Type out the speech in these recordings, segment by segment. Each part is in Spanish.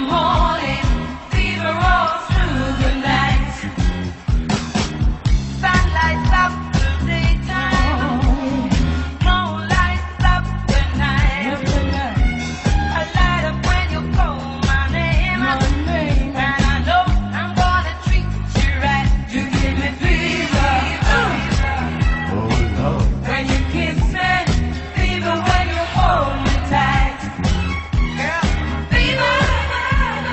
morning, fever rolls through the night. Sun lights up the daytime, moon lights up the night. I light up when you call my name, and I know I'm gonna treat you right. You give me fever, when you kiss me, fever when you hold me tight. Girl, fever,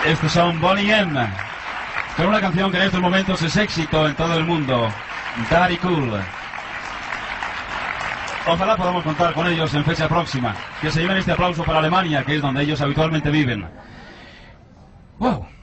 Estos son Boney M, con una canción que en estos momentos es éxito en todo el mundo, Daddy Cool. Ojalá podamos contar con ellos en fecha próxima. Que se lleven este aplauso para Alemania, que es donde ellos habitualmente viven. ¡Wow!